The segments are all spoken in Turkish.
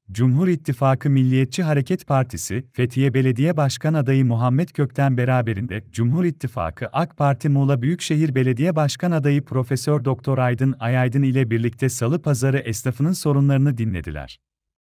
Cumhur İttifakı Milliyetçi Hareket Partisi, Fethiye Belediye Başkan adayı Muhammed Kökten beraberinde Cumhur İttifakı AK Parti Muğla Büyükşehir Belediye Başkan adayı Profesör Doktor Aydın Ayaydın ile birlikte Salı Pazarı esnafının sorunlarını dinlediler.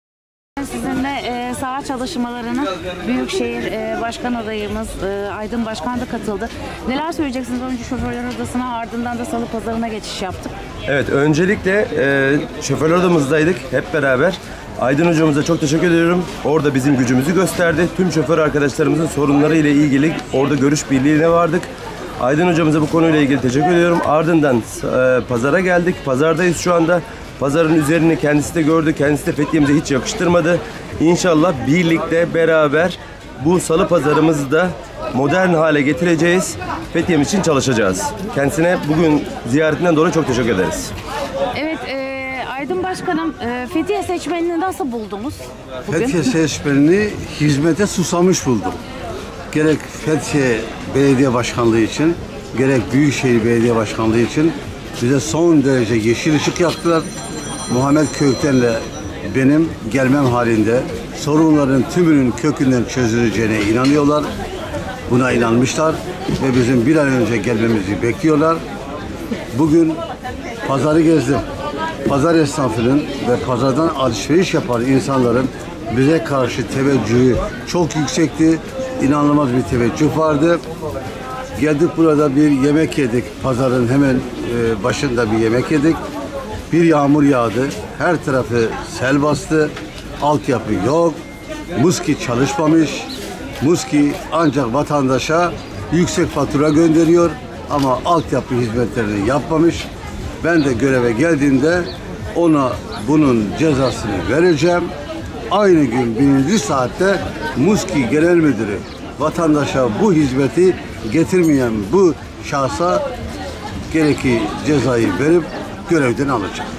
Sizinle saha çalışmalarına Büyükşehir Başkan adayımız Aydın Başkan da katıldı. Neler söyleyeceksiniz? Önce şoförler odasına, ardından da Salı Pazarı'na geçiş yaptık. Evet, öncelikle şoförler odamızdaydık hep beraber. Aydın hocamıza çok teşekkür ediyorum. Orada bizim gücümüzü gösterdi. Tüm şoför arkadaşlarımızın sorunları ile ilgili orada görüş birliğine vardık. Aydın hocamıza bu konuyla ilgili teşekkür ediyorum. Ardından pazara geldik. Pazardayız şu anda. Pazarın üzerini kendisi de gördü. Kendisi de Fethiye'mize hiç yakıştırmadı. İnşallah birlikte beraber bu salı pazarımızı da modern hale getireceğiz. Fethiye'miz için çalışacağız. Kendisine bugün ziyaretinden dolayı çok teşekkür ederiz. Evet, Aydın Başkanım, Fethiye seçmenini nasıl buldunuz bugün? Fethiye seçmenini hizmete susamış buldum. Gerek Fethiye Belediye Başkanlığı için, gerek Büyükşehir Belediye Başkanlığı için bize son derece yeşil ışık yaktılar. Muhammed Kökten'le benim gelmem halinde sorunların tümünün kökünden çözüleceğine inanıyorlar. Buna inanmışlar ve bizim bir an önce gelmemizi bekliyorlar. Bugün pazarı gezdim. Pazar esnafının ve pazardan alışveriş yapan insanların bize karşı teveccühü çok yüksekti. İnanılmaz bir teveccüh vardı. Geldik, burada bir yemek yedik. Pazarın hemen başında bir yemek yedik. Bir yağmur yağdı. Her tarafı sel bastı. Altyapı yok. Muski çalışmamış. Muski ancak vatandaşa yüksek fatura gönderiyor ama altyapı hizmetlerini yapmamış. Ben de göreve geldiğimde ona bunun cezasını vereceğim. Aynı gün 1. saatte Muski Genel Müdürü vatandaşa bu hizmeti getirmeyen bu şahsa gereki cezayı verip görevden alacak.